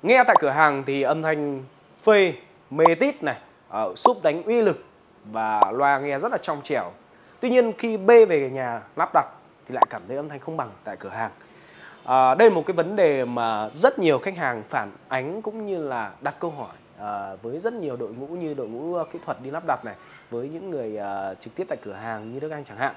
Nghe tại cửa hàng thì âm thanh phê, mê tít này, súp đánh uy lực và loa nghe rất là trong trẻo. Tuy nhiên khi bê về nhà lắp đặt thì lại cảm thấy âm thanh không bằng tại cửa hàng. Đây là một cái vấn đề mà rất nhiều khách hàng phản ánh cũng như là đặt câu hỏi với rất nhiều đội ngũ như đội ngũ kỹ thuật đi lắp đặt này, với những người trực tiếp tại cửa hàng như Đức Anh chẳng hạn.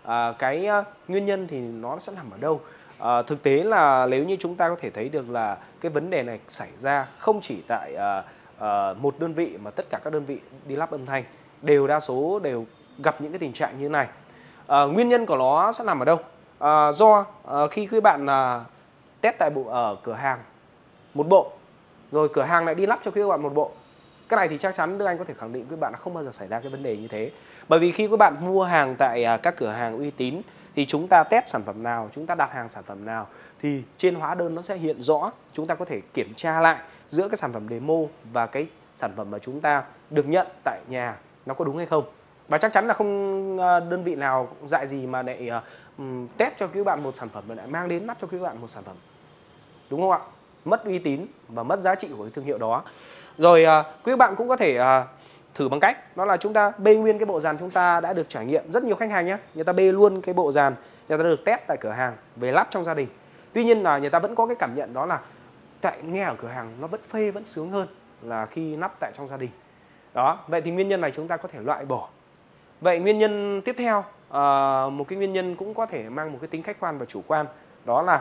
Nguyên nhân thì nó sẽ nằm ở đâu? Thực tế là nếu như chúng ta có thể thấy được là cái vấn đề này xảy ra không chỉ tại một đơn vị mà tất cả các đơn vị đi lắp âm thanh đa số đều gặp những cái tình trạng như thế này. Nguyên nhân của nó sẽ nằm ở đâu? Do khi các bạn test tại ở cửa hàng một bộ, rồi cửa hàng lại đi lắp cho các bạn một bộ. Cái này thì chắc chắn Đức Anh có thể khẳng định với các bạn là không bao giờ xảy ra cái vấn đề như thế. Bởi vì khi các bạn mua hàng tại các cửa hàng uy tín thì chúng ta test sản phẩm nào, chúng ta đặt hàng sản phẩm nào thì trên hóa đơn nó sẽ hiện rõ. Chúng ta có thể kiểm tra lại giữa cái sản phẩm demo và cái sản phẩm mà chúng ta được nhận tại nhà nó có đúng hay không. Và chắc chắn là không đơn vị nào dạy gì mà lại test cho các bạn một sản phẩm và lại mang đến lắp cho các bạn một sản phẩm. Đúng không ạ? Mất uy tín và mất giá trị của cái thương hiệu đó. Rồi quý bạn cũng có thể thử bằng cách đó là chúng ta bê nguyên cái bộ dàn chúng ta đã được trải nghiệm. Rất nhiều khách hàng nhé, người ta bê luôn cái bộ dàn người ta được test tại cửa hàng về lắp trong gia đình. Tuy nhiên là người ta vẫn có cái cảm nhận đó là tại nghe ở cửa hàng nó vẫn phê, vẫn sướng hơn là khi lắp tại trong gia đình. Đó, vậy thì nguyên nhân này chúng ta có thể loại bỏ. Vậy nguyên nhân tiếp theo, một cái nguyên nhân cũng có thể mang một cái tính khách quan và chủ quan, đó là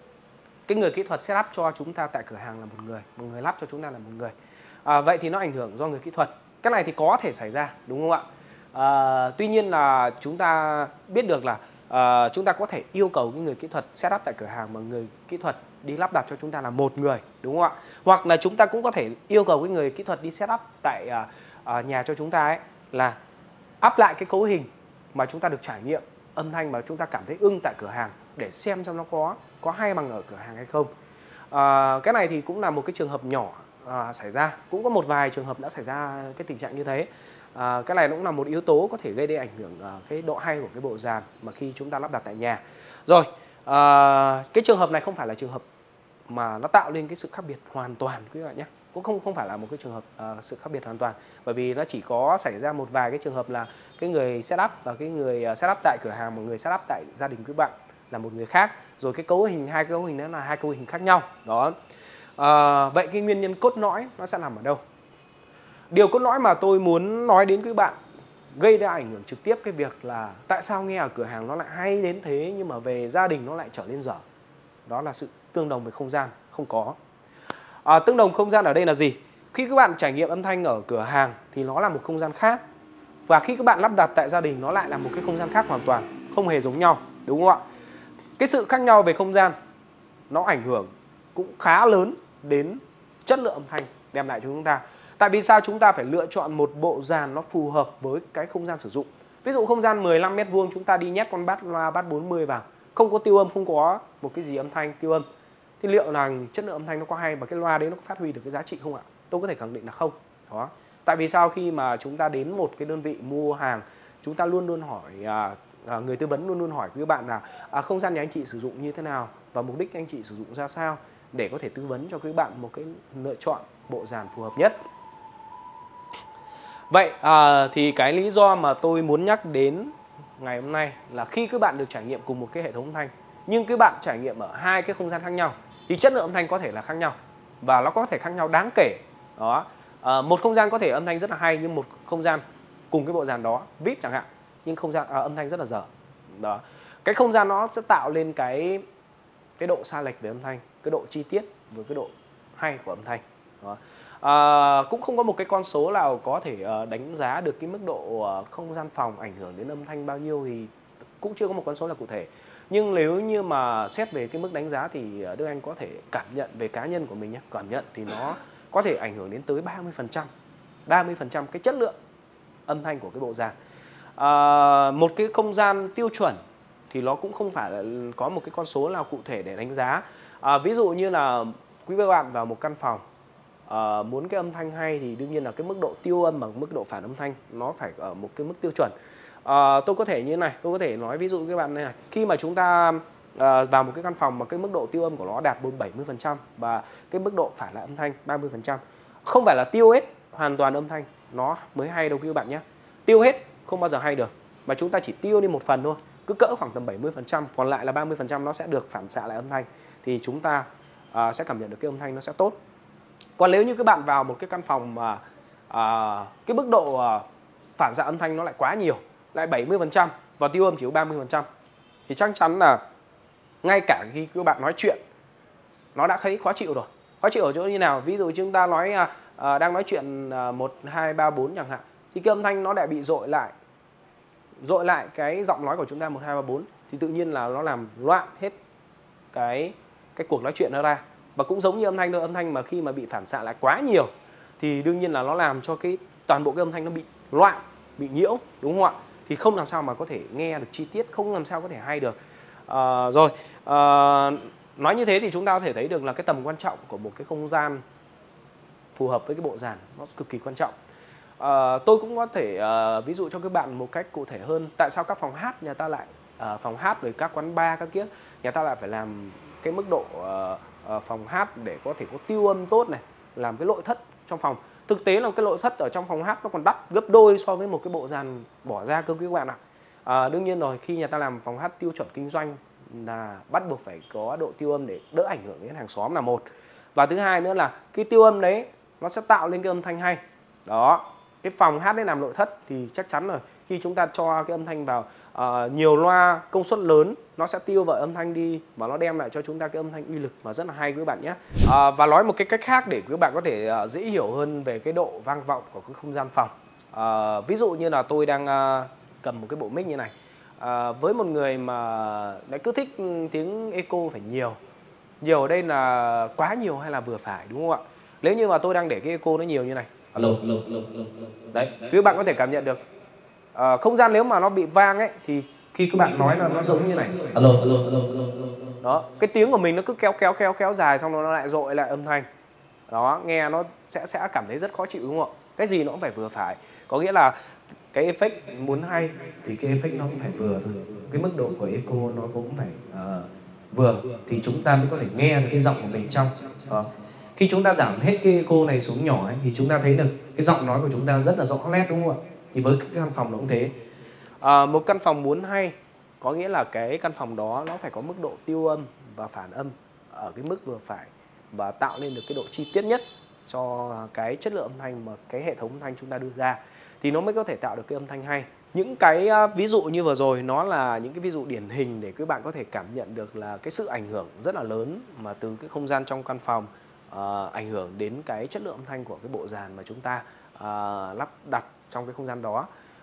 cái người kỹ thuật setup cho chúng ta tại cửa hàng là một người lắp cho chúng ta là một người. Vậy thì nó ảnh hưởng do người kỹ thuật. Cái này thì có thể xảy ra, đúng không ạ? Tuy nhiên là chúng ta biết được là chúng ta có thể yêu cầu cái người kỹ thuật setup tại cửa hàng mà người kỹ thuật đi lắp đặt cho chúng ta là một người, đúng không ạ? Hoặc là chúng ta cũng có thể yêu cầu cái người kỹ thuật đi setup tại nhà cho chúng ta ấy là up lại cái cấu hình mà chúng ta được trải nghiệm âm thanh mà chúng ta cảm thấy ưng tại cửa hàng để xem nó có hay bằng ở cửa hàng hay không. Cái này thì cũng là một cái trường hợp nhỏ xảy ra, cũng có một vài trường hợp đã xảy ra cái tình trạng như thế. Cái này cũng là một yếu tố có thể gây đến ảnh hưởng cái độ hay của cái bộ dàn mà khi chúng ta lắp đặt tại nhà. Rồi, cái trường hợp này không phải là trường hợp mà nó tạo lên cái sự khác biệt hoàn toàn quý bạn nhé. Cũng không phải là một cái trường hợp sự khác biệt hoàn toàn, bởi vì nó chỉ có xảy ra một vài cái trường hợp là cái người setup và cái người setup tại cửa hàng và người setup tại gia đình quý bạn là một người khác, rồi cái cấu hình, hai cái cấu hình đó là hai cấu hình khác nhau đó. Vậy cái nguyên nhân cốt lõi nó sẽ nằm ở đâu? Điều cốt lõi mà tôi muốn nói đến quý bạn gây ra ảnh hưởng trực tiếp cái việc là tại sao nghe ở cửa hàng nó lại hay đến thế nhưng mà về gia đình nó lại trở nên dở, đó là sự tương đồng về không gian không có. Tương đồng không gian ở đây là gì? Khi các bạn trải nghiệm âm thanh ở cửa hàng thì nó là một không gian khác, và khi các bạn lắp đặt tại gia đình nó lại là một cái không gian khác hoàn toàn, không hề giống nhau, đúng không ạ? Cái sự khác nhau về không gian nó ảnh hưởng cũng khá lớn đến chất lượng âm thanh đem lại cho chúng ta. Tại vì sao chúng ta phải lựa chọn một bộ dàn nó phù hợp với cái không gian sử dụng? Ví dụ không gian 15 m² chúng ta đi nhét con loa bass 40 vào, không có tiêu âm, không có một cái gì âm thanh tiêu âm, thì liệu là chất lượng âm thanh nó có hay và cái loa đấy nó có phát huy được cái giá trị không ạ? Tôi có thể khẳng định là không. Đó. Tại vì sao? Khi mà chúng ta đến một cái đơn vị mua hàng, chúng ta luôn luôn hỏi, người tư vấn luôn luôn hỏi với bạn là không gian nhà anh chị sử dụng như thế nào và mục đích anh chị sử dụng ra sao để có thể tư vấn cho các bạn một cái lựa chọn bộ dàn phù hợp nhất. Vậy thì cái lý do mà tôi muốn nhắc đến ngày hôm nay là khi các bạn được trải nghiệm cùng một cái hệ thống âm thanh nhưng các bạn trải nghiệm ở hai cái không gian khác nhau thì chất lượng âm thanh có thể là khác nhau và nó có thể khác nhau đáng kể. Đó. Một không gian có thể âm thanh rất là hay nhưng một không gian cùng cái bộ dàn đó VIP chẳng hạn nhưng không gian âm thanh rất là dở. Đó. Cái không gian nó sẽ tạo lên cái độ sai lệch về âm thanh, cái độ chi tiết với cái độ hay của âm thanh. Đó. Cũng không có một cái con số nào có thể đánh giá được cái mức độ không gian phòng ảnh hưởng đến âm thanh bao nhiêu, thì cũng chưa có một con số là cụ thể. Nhưng nếu như mà xét về cái mức đánh giá thì Đức Anh có thể cảm nhận về cá nhân của mình nhé, cảm nhận thì nó có thể ảnh hưởng đến tới 30% cái chất lượng âm thanh của cái bộ dàn. Một cái không gian tiêu chuẩn thì nó cũng không phải là có một cái con số nào cụ thể để đánh giá. Ví dụ như là quý vị bạn vào một căn phòng muốn cái âm thanh hay thì đương nhiên là cái mức độ tiêu âm bằng mức độ phản âm thanh nó phải ở một cái mức tiêu chuẩn. Tôi có thể như thế này, tôi có thể nói ví dụ với các bạn này, khi mà chúng ta vào một cái căn phòng mà cái mức độ tiêu âm của nó đạt 70% và cái mức độ phản lại âm thanh 30%. Không phải là tiêu hết hoàn toàn âm thanh nó mới hay đâu quý bạn nhé. Tiêu hết không bao giờ hay được, mà chúng ta chỉ tiêu đi một phần thôi, cứ cỡ khoảng tầm 70%, còn lại là 30% nó sẽ được phản xạ lại âm thanh, thì chúng ta sẽ cảm nhận được cái âm thanh nó sẽ tốt. Còn nếu như các bạn vào một cái căn phòng mà cái mức độ phản xạ âm thanh nó lại quá nhiều, lại 70% và tiêu âm chỉ có 30%, thì chắc chắn là ngay cả khi các bạn nói chuyện nó đã thấy khó chịu rồi. Khó chịu ở chỗ như nào? Ví dụ chúng ta nói đang nói chuyện 1, 2, 3, 4 chẳng hạn, thì cái âm thanh nó lại bị dội lại cái giọng nói của chúng ta 1, 2, 3, 4, thì tự nhiên là nó làm loạn hết cái cuộc nói chuyện nó ra. Và cũng giống như âm thanh thôi, âm thanh mà khi mà bị phản xạ lại quá nhiều thì đương nhiên là nó làm cho toàn bộ cái âm thanh nó bị loạn, bị nhiễu, đúng không ạ? Thì không làm sao mà có thể nghe được chi tiết, không làm sao có thể hay được. Nói như thế thì chúng ta có thể thấy được là cái tầm quan trọng của một cái không gian phù hợp với cái bộ dàn nó cực kỳ quan trọng. Tôi cũng có thể ví dụ cho các bạn một cách cụ thể hơn. Tại sao các phòng hát nhà ta lại phòng hát rồi các quán bar các kia nhà ta lại phải làm cái mức độ phòng hát để có thể có tiêu âm tốt này, làm cái nội thất trong phòng. Thực tế là cái nội thất ở trong phòng hát nó còn đắt gấp đôi so với một cái bộ dàn bỏ ra cơ quý bạn ạ. Đương nhiên rồi, khi nhà ta làm phòng hát tiêu chuẩn kinh doanh là bắt buộc phải có độ tiêu âm để đỡ ảnh hưởng đến hàng xóm là một. Và thứ hai nữa là cái tiêu âm đấy nó sẽ tạo lên cái âm thanh hay. Đó, cái phòng hát đấy làm nội thất thì chắc chắn rồi, khi chúng ta cho cái âm thanh vào nhiều loa công suất lớn, nó sẽ tiêu vợi âm thanh đi và nó đem lại cho chúng ta cái âm thanh uy lực mà rất là hay quý bạn nhé. Và nói một cái cách khác để quý bạn có thể dễ hiểu hơn về cái độ vang vọng của cái không gian phòng. Ví dụ như là tôi đang cầm một cái bộ mic như này. Với một người mà lại cứ thích tiếng echo phải nhiều. Nhiều ở đây là quá nhiều hay là vừa phải, đúng không ạ? Nếu như mà tôi đang để cái echo nó nhiều như này. Alo. Đấy, quý bạn có thể cảm nhận được. Không gian nếu mà nó bị vang ấy thì khi các bạn nói là nó giống như này. Alo. Đó, cái tiếng của mình nó cứ kéo dài, xong nó lại dội lại âm thanh. Đó, nghe nó sẽ cảm thấy rất khó chịu, đúng không ạ? Cái gì nó cũng phải vừa phải. Có nghĩa là cái effect muốn hay thì cái effect nó cũng phải vừa thôi. Cái mức độ của echo nó cũng phải vừa thì chúng ta mới có thể nghe được cái giọng của mình trong. Đó. Khi chúng ta giảm hết cái echo này xuống nhỏ ấy, thì chúng ta thấy được cái giọng nói của chúng ta rất là rõ nét, đúng không ạ? Thì với cái căn phòng nó cũng thế. Một căn phòng muốn hay có nghĩa là cái căn phòng đó nó phải có mức độ tiêu âm và phản âm ở cái mức vừa phải và tạo nên được cái độ chi tiết nhất cho cái chất lượng âm thanh mà cái hệ thống âm thanh chúng ta đưa ra, thì nó mới có thể tạo được cái âm thanh hay. Những cái ví dụ như vừa rồi nó là những cái ví dụ điển hình để các bạn có thể cảm nhận được là cái sự ảnh hưởng rất là lớn mà từ cái không gian trong căn phòng ảnh hưởng đến cái chất lượng âm thanh của cái bộ dàn mà chúng ta lắp đặt trong cái không gian đó.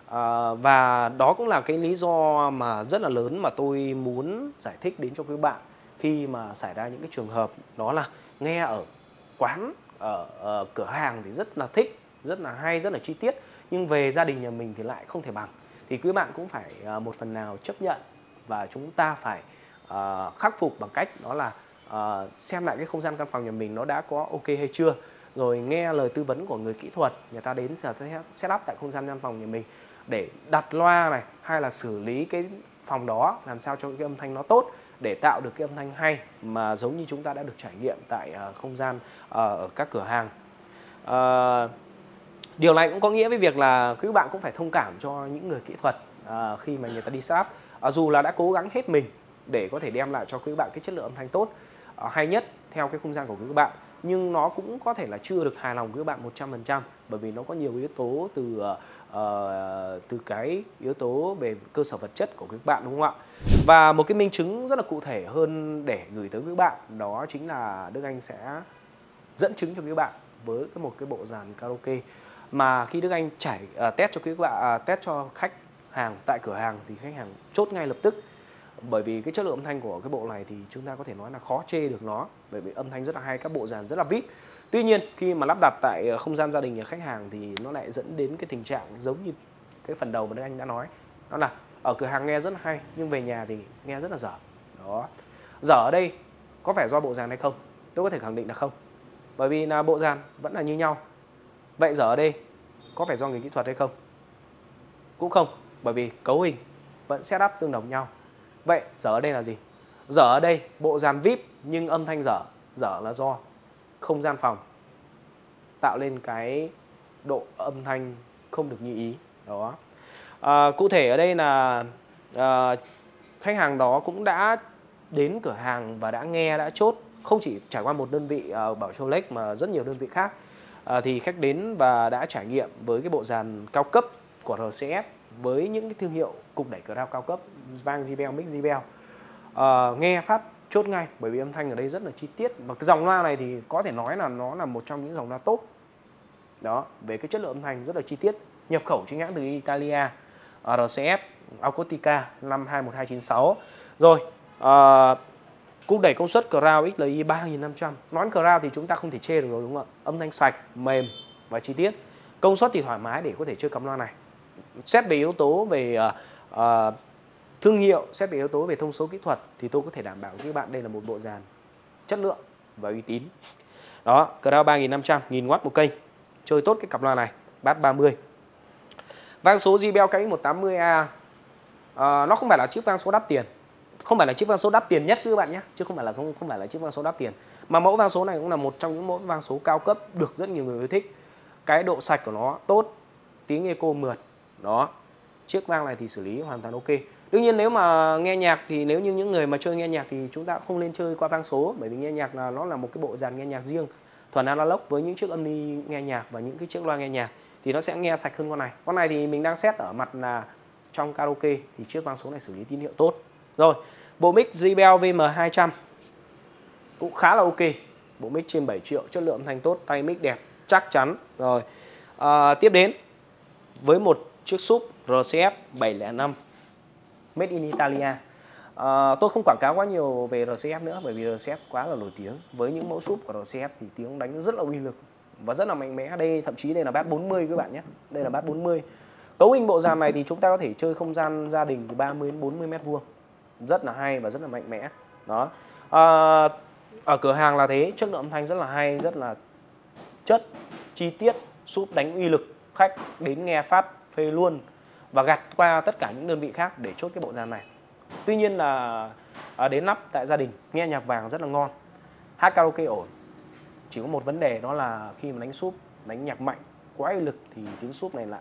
Và đó cũng là cái lý do mà rất là lớn mà tôi muốn giải thích đến cho các bạn khi mà xảy ra những cái trường hợp đó là nghe ở quán, ở cửa hàng thì rất là thích, rất là hay, rất là chi tiết, nhưng về gia đình nhà mình thì lại không thể bằng. Thì quý bạn cũng phải một phần nào chấp nhận và chúng ta phải khắc phục bằng cách đó là xem lại cái không gian căn phòng nhà mình nó đã có ok hay chưa, rồi nghe lời tư vấn của người kỹ thuật, người ta đến setup tại không gian căn phòng nhà mình để đặt loa này, hay là xử lý cái phòng đó làm sao cho cái âm thanh nó tốt để tạo được cái âm thanh hay mà giống như chúng ta đã được trải nghiệm tại không gian ở các cửa hàng. Điều này cũng có nghĩa với việc là quý bạn cũng phải thông cảm cho những người kỹ thuật khi mà người ta đi setup, dù là đã cố gắng hết mình để có thể đem lại cho quý bạn cái chất lượng âm thanh tốt hay nhất theo cái không gian của quý bạn, nhưng nó cũng có thể là chưa được hài lòng với các bạn 100%, bởi vì nó có nhiều yếu tố từ cái yếu tố về cơ sở vật chất của các bạn, đúng không ạ? Và một cái minh chứng rất là cụ thể hơn để gửi tới các bạn đó chính là Đức Anh sẽ dẫn chứng cho các bạn với một cái bộ dàn karaoke mà khi Đức Anh test cho các bạn, test cho khách hàng tại cửa hàng thì khách hàng chốt ngay lập tức. Bởi vì cái chất lượng âm thanh của cái bộ này thì chúng ta có thể nói là khó chê được nó, bởi vì âm thanh rất là hay, các bộ dàn rất là VIP. Tuy nhiên khi mà lắp đặt tại không gian gia đình nhà khách hàng thì nó lại dẫn đến cái tình trạng giống như cái phần đầu mà Đức Anh đã nói, đó là ở cửa hàng nghe rất là hay nhưng về nhà thì nghe rất là dở. Đó. Dở ở đây có phải do bộ dàn hay không? Tôi có thể khẳng định là không. Bởi vì là bộ dàn vẫn là như nhau. Vậy dở ở đây có phải do người kỹ thuật hay không? Cũng không, bởi vì cấu hình vẫn setup tương đồng nhau. Vậy dở ở đây là gì? Dở ở đây bộ dàn VIP nhưng âm thanh dở. Dở là do không gian phòng tạo lên cái độ âm thanh không được như ý. Đó. Cụ thể ở đây là khách hàng đó cũng đã đến cửa hàng và đã nghe, đã chốt, không chỉ trải qua một đơn vị Bảo Solex mà rất nhiều đơn vị khác. Thì khách đến và đã trải nghiệm với cái bộ dàn cao cấp của RCS với những cái thương hiệu cục đẩy crown cao cấp, vang JBL, mic JBL. Nghe phát chốt ngay, bởi vì âm thanh ở đây rất là chi tiết. Và cái dòng loa này thì có thể nói là nó là một trong những dòng loa top. Đó, về cái chất lượng âm thanh rất là chi tiết, nhập khẩu chính hãng từ Italia, RCS Acustica năm 21296. Rồi, cục đẩy công suất Crown XLI 3500. Nói Crown thì chúng ta không thể chê được rồi, đúng không ạ? Âm thanh sạch, mềm và chi tiết. Công suất thì thoải mái để có thể chơi cắm loa này. Xét về yếu tố về thương hiệu, xét về yếu tố về thông số kỹ thuật thì tôi có thể đảm bảo với các bạn đây là một bộ dàn chất lượng và uy tín. Đó, Crown 3500, 1000W một kênh. Chơi tốt cái cặp loa này, bass 30. Vang số JBL KX180A, nó không phải là chiếc vang số đắt tiền. Không phải là chiếc vang số đắt tiền nhất các bạn nhé, chứ không phải là chiếc vang số đắt tiền. Mà mẫu vang số này cũng là một trong những mẫu vang số cao cấp được rất nhiều người yêu thích. Cái độ sạch của nó tốt, tiếng echo mượt. Đó. Chiếc vang này thì xử lý hoàn toàn ok. Đương nhiên nếu mà nghe nhạc thì nếu như những người mà chơi nghe nhạc thì chúng ta không nên chơi qua vang số, bởi vì nghe nhạc là nó là một cái bộ dàn nghe nhạc riêng, thuần analog với những chiếc âm ly nghe nhạc và những cái chiếc loa nghe nhạc thì nó sẽ nghe sạch hơn con này. Con này thì mình đang xét ở mặt là trong karaoke thì chiếc vang số này xử lý tín hiệu tốt. Rồi, bộ mic JBL VM200 cũng khá là ok. Bộ mic trên 7 triệu, chất lượng âm thanh tốt, tay mic đẹp, chắc chắn. Rồi, tiếp đến với một chiếc sub RCF 705 Made in Italia. Tôi không quảng cáo quá nhiều về RCF nữa, bởi vì RCF quá là nổi tiếng. Với những mẫu sub của RCF thì tiếng đánh rất là uy lực và rất là mạnh mẽ. Đây thậm chí đây là bass 40 các bạn nhé. Đây là bass 40. Cấu hình bộ dàn này thì chúng ta có thể chơi không gian gia đình từ 30 đến 40 m². Rất là hay và rất là mạnh mẽ. Đó. Ở cửa hàng là thế, chất lượng âm thanh rất là hay, rất là chất, chi tiết, sub đánh uy lực, khách đến nghe phát phê luôn và gạt qua tất cả những đơn vị khác để chốt cái bộ dàn này. Tuy nhiên là đến lắp tại gia đình nghe nhạc vàng rất là ngon, hát karaoke ổn. Chỉ có một vấn đề đó là khi mà đánh sub, đánh nhạc mạnh quá uy lực thì tiếng sub này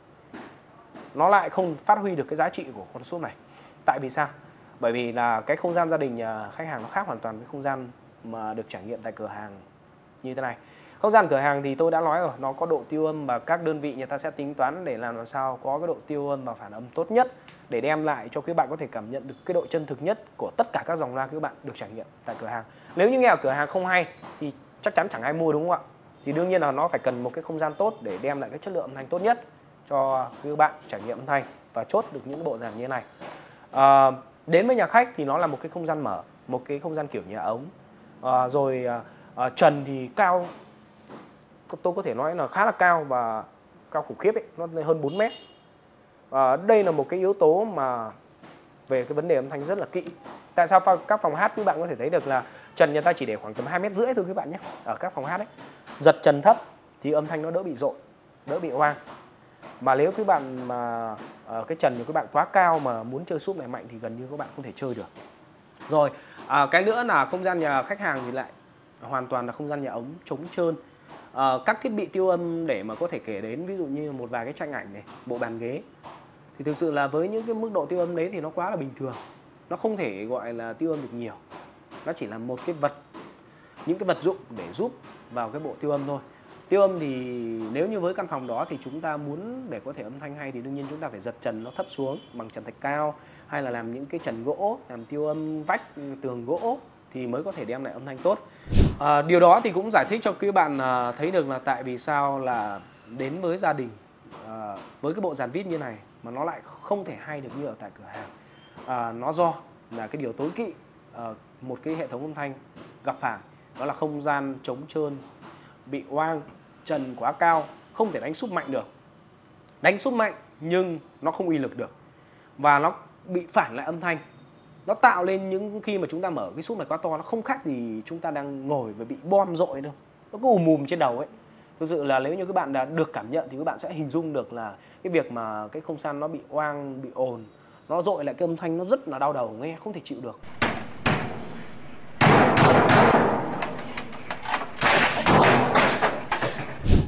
lại không phát huy được cái giá trị của con sub này. Tại vì sao? Bởi vì là cái không gian gia đình nhà khách hàng nó khác hoàn toàn với không gian mà được trải nghiệm tại cửa hàng như thế này. Không gian cửa hàng thì tôi đã nói rồi, nó có độ tiêu âm và các đơn vị người ta sẽ tính toán để làm sao có cái độ tiêu âm và phản âm tốt nhất để đem lại cho các bạn có thể cảm nhận được cái độ chân thực nhất của tất cả các dòng loa các bạn được trải nghiệm tại cửa hàng. Nếu như nghe ở cửa hàng không hay thì chắc chắn chẳng ai mua, đúng không ạ? Thì đương nhiên là nó phải cần một cái không gian tốt để đem lại cái chất lượng âm thanh tốt nhất cho các bạn trải nghiệm âm thanh và chốt được những bộ dàn như thế này. Đến với nhà khách thì nó là một cái không gian mở, một cái không gian kiểu nhà ống. Trần thì cao, tôi có thể nói là khá là cao và cao khủng khiếp ấy, nó hơn 4 mét. Đây là một cái yếu tố mà về cái vấn đề âm thanh rất là kỹ. Tại sao các phòng hát các bạn có thể thấy được là trần người ta chỉ để khoảng tầm 2,5 mét thôi các bạn nhé. Ở các phòng hát ấy, giật trần thấp thì âm thanh nó đỡ bị rội, đỡ bị oang. Mà nếu các bạn mà cái trần của các bạn quá cao mà muốn chơi sub này mạnh thì gần như các bạn không thể chơi được. Rồi, cái nữa là không gian nhà khách hàng thì lại hoàn toàn là không gian nhà ống trống trơn. Các thiết bị tiêu âm để mà có thể kể đến, ví dụ như một vài cái tranh ảnh này, bộ bàn ghế, thì thực sự là với những cái mức độ tiêu âm đấy thì nó quá là bình thường. Nó không thể gọi là tiêu âm được nhiều. Nó chỉ là một cái vật, những cái vật dụng để giúp vào cái bộ tiêu âm thôi. Tiêu âm thì nếu như với căn phòng đó thì chúng ta muốn để có thể âm thanh hay thì đương nhiên chúng ta phải giật trần nó thấp xuống bằng trần thạch cao, hay là làm những cái trần gỗ, làm tiêu âm vách, tường gỗ thì mới có thể đem lại âm thanh tốt. Điều đó thì cũng giải thích cho các bạn thấy được là tại vì sao là đến với gia đình với cái bộ dàn VIP như này mà nó lại không thể hay được như ở tại cửa hàng. Nó do là cái điều tối kỵ một cái hệ thống âm thanh gặp phải, đó là không gian trống trơn, bị oang, trần quá cao, không thể đánh sub mạnh được. Đánh sub mạnh nhưng nó không uy lực được và nó bị phản lại âm thanh. Nó tạo lên những khi mà chúng ta mở cái sub này quá to, nó không khác gì chúng ta đang ngồi và bị bom dội đâu. Nó cứ ùm trên đầu ấy. Thực sự là nếu như các bạn đã được cảm nhận thì các bạn sẽ hình dung được là cái việc mà cái không gian nó bị oang, bị ồn, nó dội lại cái âm thanh nó rất là đau đầu, nghe không thể chịu được.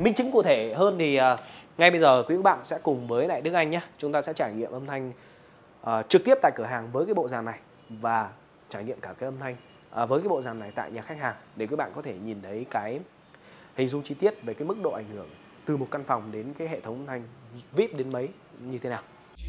minh chứng cụ thể hơn thì ngay bây giờ quý các bạn sẽ cùng với lại Đức Anh nhé, chúng ta sẽ trải nghiệm âm thanh trực tiếp tại cửa hàng với cái bộ dàn này và trải nghiệm cả cái âm thanh với cái bộ dàn này tại nhà khách hàng, để các bạn có thể nhìn thấy cái hình dung chi tiết về cái mức độ ảnh hưởng từ một căn phòng đến cái hệ thống âm thanh VIP đến mấy như thế nào.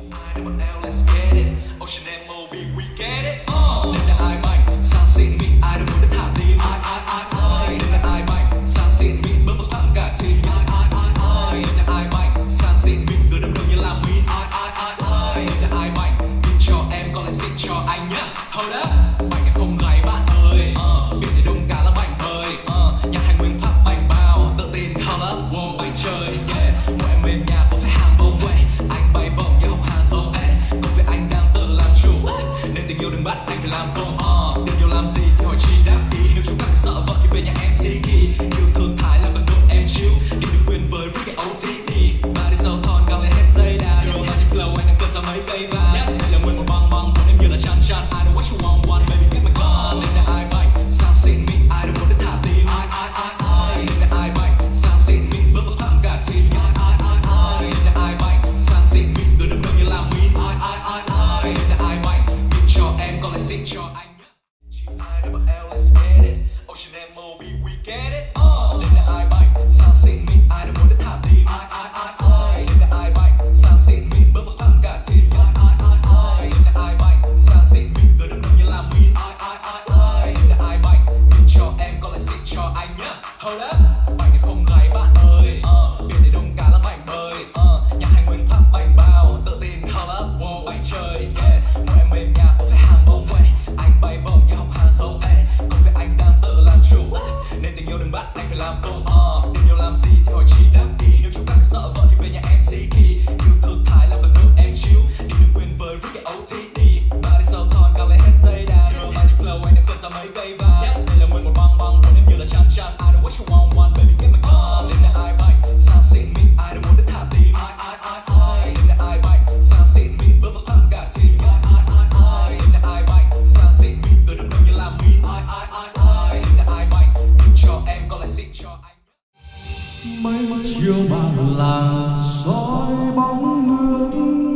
chiều bạc làng soi bóng nước,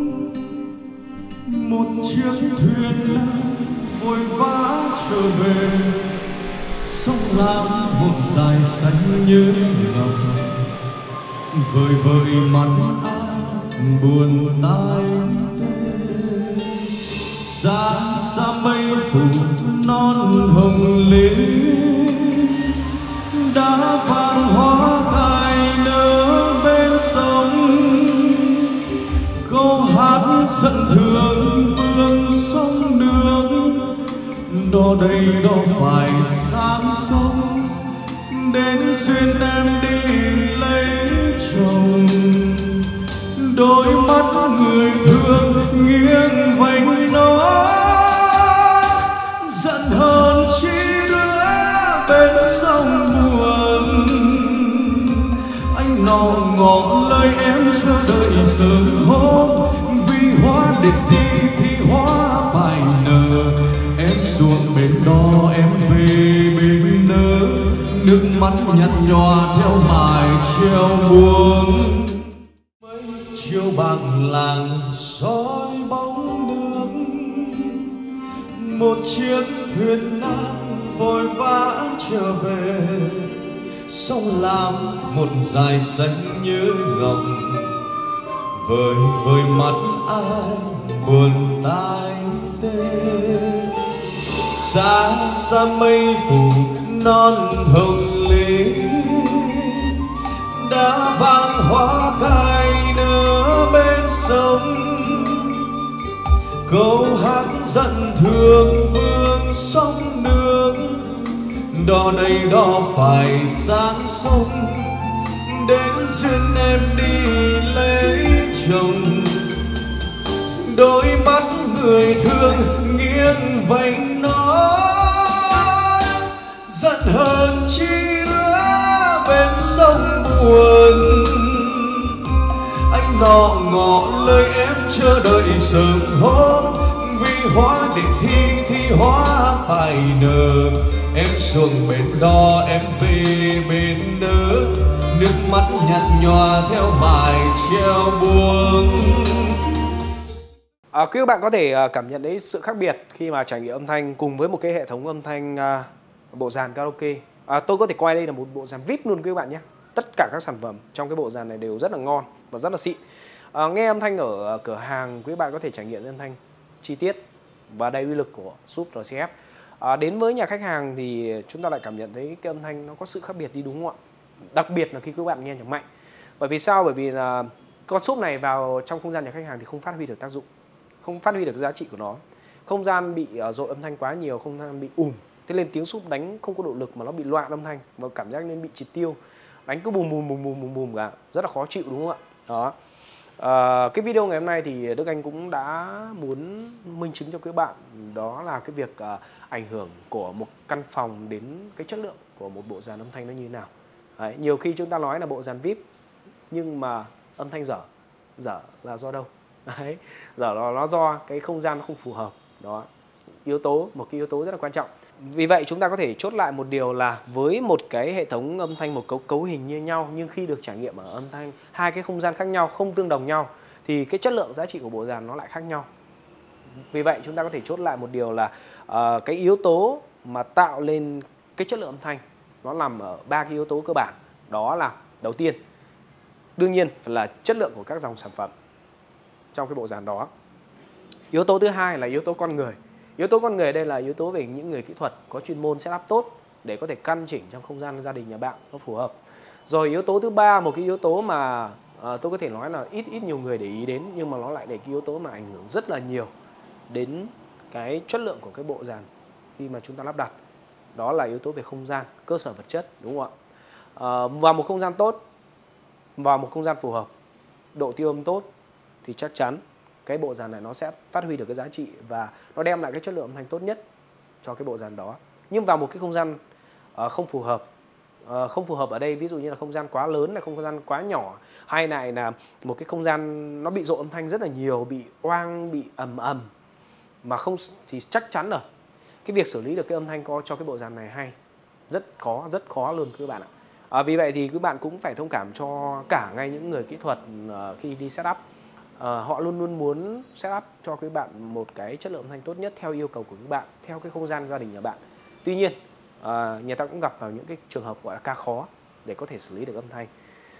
một chiếc thuyền vội vã trở về sông lam một dải xanh như ngọc, vời vợi mắt ai buồn tai tê. Xa xa mây phủ non hồng lên, đã vàng hoa cài nở bên sông, câu hát dẫn thương vương sông nước, đò đây đò phải sáng sông, đến duyên em đi lấy chồng. Đôi mắt người thương nghiêng vành nó, giận hơn chi đứa bên sông buồn. Anh nọ ngỏ lời em chờ đợi sớm hôm, vì hoa định thì hoa phải nở. Em xuống bên đó em về bên nỡ, nước mắt nhạt nhòa theo mải treo buông. Chiều bạc làng soi bóng nước, một chiếc thuyền nát vội vã trở về sông lam một dải xanh như ngọc, vời vợi mắt ai buồn tai tê. Xa xa mây phủ non hồng lên, đã vàng hoa cài nở bên sông, câu hát dẫn thương vương sông nước. Đò này đò phải sáng sông, đến duyên em đi lấy chồng. Đôi mắt người thương nghiêng vành nó, giận hơn chi đứa bên sông buồn. Anh nọ ngỏ lời em chờ đợi sớm hôm, vì hoa định thì hoa phải nở. Em xuống bên đó em về bên nỡ, nước mắt nhạt nhòa theo bài treo buông. Quý các bạn có thể cảm nhận thấy sự khác biệt khi mà trải nghiệm âm thanh cùng với một cái hệ thống âm thanh bộ dàn karaoke. Tôi có thể coi đây là một bộ dàn VIP luôn quý các bạn nhé. Tất cả các sản phẩm trong cái bộ dàn này đều rất là ngon và rất là xịn. Nghe âm thanh ở cửa hàng, quý bạn có thể trải nghiệm âm thanh chi tiết và đầy uy lực của Súp RCF. Đến với nhà khách hàng thì chúng ta lại cảm nhận thấy cái âm thanh nó có sự khác biệt đi, đúng không ạ? Đặc biệt là khi các bạn nghe nhạc mạnh. Bởi vì sao? Bởi vì là con Súp này vào trong không gian nhà khách hàng thì không phát huy được tác dụng, không phát huy được giá trị của nó. Không gian bị dội âm thanh quá nhiều, không gian bị thế nên tiếng Súp đánh không có độ lực mà nó bị loạn âm thanh và cảm giác nên bị triệt tiêu, đánh cứ bùm bùm cả, rất là khó chịu, đúng không ạ? Đó. Cái video ngày hôm nay thì Đức Anh cũng đã muốn minh chứng cho các bạn đó là cái việc ảnh hưởng của một căn phòng đến cái chất lượng của một bộ dàn âm thanh nó như thế nào. Đấy, nhiều khi chúng ta nói là bộ dàn VIP nhưng mà âm thanh dở là do đâu? Đấy, dở nó do cái không gian nó không phù hợp. Đó, một cái yếu tố rất là quan trọng. Vì vậy chúng ta có thể chốt lại một điều là với một cái hệ thống âm thanh, một cấu hình như nhau nhưng khi được trải nghiệm ở âm thanh hai cái không gian khác nhau, không tương đồng nhau thì cái chất lượng giá trị của bộ dàn nó lại khác nhau. Vì vậy chúng ta có thể chốt lại một điều là cái yếu tố mà tạo lên cái chất lượng âm thanh nó nằm ở ba cái yếu tố cơ bản. Đó là đầu tiên, đương nhiên là chất lượng của các dòng sản phẩm trong cái bộ dàn đó. Yếu tố thứ hai là yếu tố con người. Yếu tố con người ở đây là yếu tố về những người kỹ thuật có chuyên môn setup tốt để có thể căn chỉnh trong không gian gia đình nhà bạn nó phù hợp. Rồi yếu tố thứ ba, một cái yếu tố mà tôi có thể nói là ít nhiều người để ý đến nhưng mà nó lại là cái yếu tố mà ảnh hưởng rất là nhiều đến cái chất lượng của cái bộ dàn khi mà chúng ta lắp đặt. Đó là yếu tố về không gian, cơ sở vật chất, đúng không ạ? Vào một không gian tốt, vào một không gian phù hợp, độ tiêu âm tốt thì chắc chắn cái bộ dàn này nó sẽ phát huy được cái giá trị và nó đem lại cái chất lượng âm thanh tốt nhất cho cái bộ dàn đó. Nhưng vào một cái không gian không phù hợp, không phù hợp ở đây ví dụ như là không gian quá lớn, là không gian quá nhỏ, hay lại là một cái không gian nó bị dội âm thanh rất là nhiều, bị oang, bị ầm mà không, thì chắc chắn rồi cái việc xử lý được cái âm thanh cho cái bộ dàn này hay rất khó luôn các bạn ạ. Vì vậy thì các bạn cũng phải thông cảm cho cả ngay những người kỹ thuật khi đi setup. Họ luôn luôn muốn setup cho các bạn một cái chất lượng âm thanh tốt nhất theo yêu cầu của các bạn, theo cái không gian gia đình nhà bạn. Tuy nhiên người ta cũng gặp vào những cái trường hợp gọi là ca khó để có thể xử lý được âm thanh.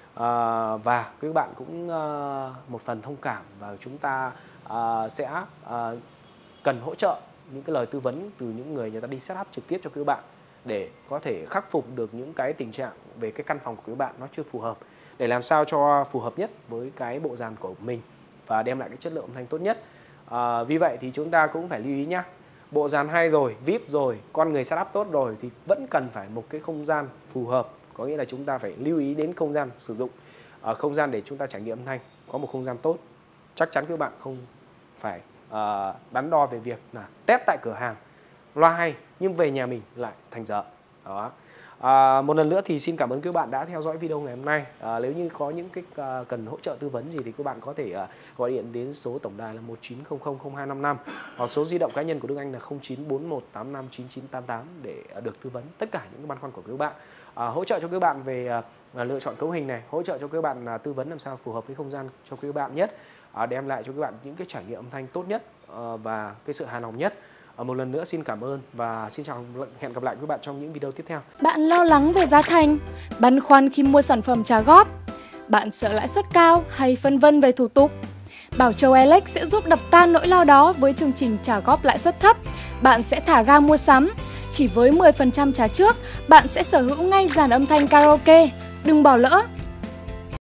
Và các bạn cũng một phần thông cảm và chúng ta sẽ cần hỗ trợ những cái lời tư vấn từ những người ta đi setup trực tiếp cho các bạn để có thể khắc phục được những cái tình trạng về cái căn phòng của các bạn nó chưa phù hợp, để làm sao cho phù hợp nhất với cái bộ dàn của mình và đem lại cái chất lượng âm thanh tốt nhất. Vì vậy thì chúng ta cũng phải lưu ý nhá. Bộ dàn hay rồi, VIP rồi, con người setup tốt rồi thì vẫn cần phải một cái không gian phù hợp. Có nghĩa là chúng ta phải lưu ý đến không gian sử dụng, không gian để chúng ta trải nghiệm âm thanh, có một không gian tốt. Chắc chắn các bạn không phải đắn đo về việc là test tại cửa hàng loa hay nhưng về nhà mình lại thành dở. Đó. Một lần nữa thì xin cảm ơn các bạn đã theo dõi video ngày hôm nay. Nếu như có những cái cần hỗ trợ tư vấn gì thì các bạn có thể gọi điện đến số tổng đài là 19000255 hoặc số di động cá nhân của Đức Anh là 0941859988 để được tư vấn tất cả những băn khoăn của các bạn. Hỗ trợ cho các bạn về lựa chọn cấu hình này, hỗ trợ cho các bạn tư vấn làm sao phù hợp với không gian cho các bạn nhất, đem lại cho các bạn những cái trải nghiệm âm thanh tốt nhất và cái sự hài lòng nhất. Một lần nữa xin cảm ơn và xin chào, hẹn gặp lại các bạn trong những video tiếp theo. Bạn lo lắng về giá thành, băn khoăn khi mua sản phẩm trả góp, bạn sợ lãi suất cao hay phân vân về thủ tục? Bảo Châu Alex sẽ giúp đập tan nỗi lo đó với chương trình trả góp lãi suất thấp. Bạn sẽ thả ga mua sắm. Chỉ với 10% trả trước, bạn sẽ sở hữu ngay dàn âm thanh karaoke. Đừng bỏ lỡ!